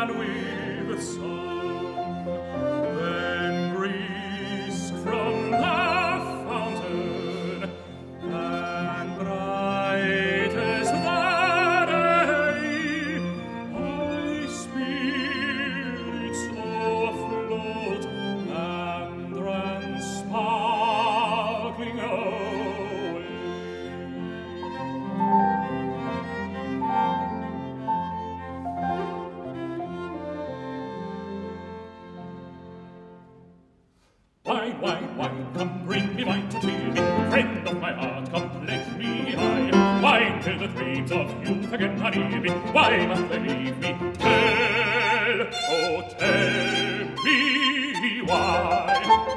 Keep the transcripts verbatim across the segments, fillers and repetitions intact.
Why must they leave me? Tell, oh, tell me why.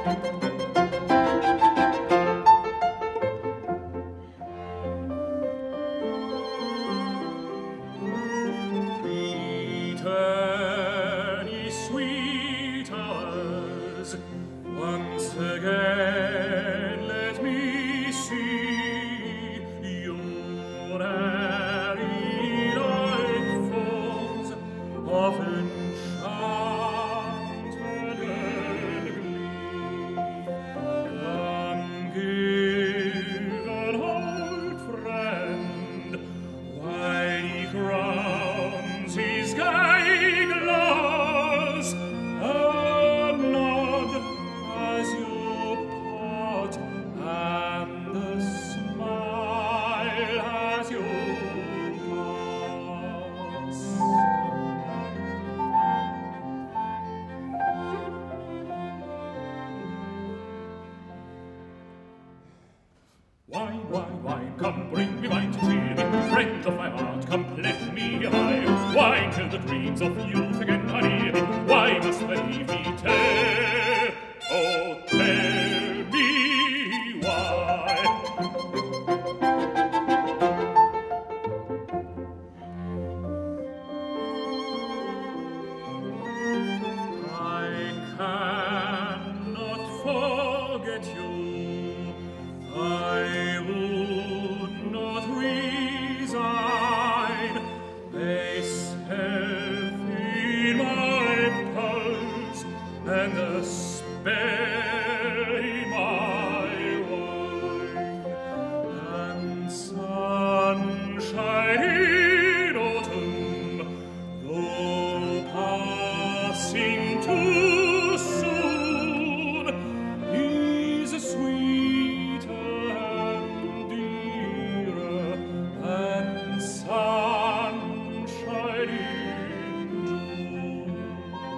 Return, ye sweet hours, once again let me see your often enchanted and glee. Come give an old friend, while he crowns his gay glass, a nod as you part, and a smile as you pass. Wine, wine, wine, come bring me wine to cheer me, friend of my heart, come pledge me high. Wine till the dreams of youth again are near me. Why must they leave me? Tell, oh, tell me why. I cannot forget you. I would not resign a self in my pulse and a spell in my wine, and sunshine in autumn, though passing too soon, is sweeter and dearer than sunshine in June.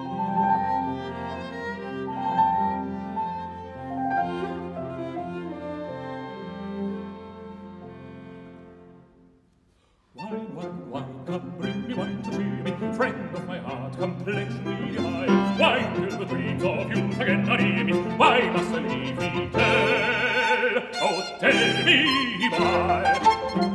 Wine, wine, wine, come bring me wine to cheer me, friend of my heart, come pledge me high. Wine till the dreams of youth again are near me. Why must I leave me? Tell, oh, tell me why.